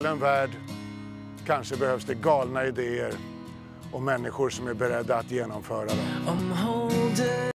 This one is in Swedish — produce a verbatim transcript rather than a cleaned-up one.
En värld kanske behövs det galna idéer och människor som är beredda att genomföra dem.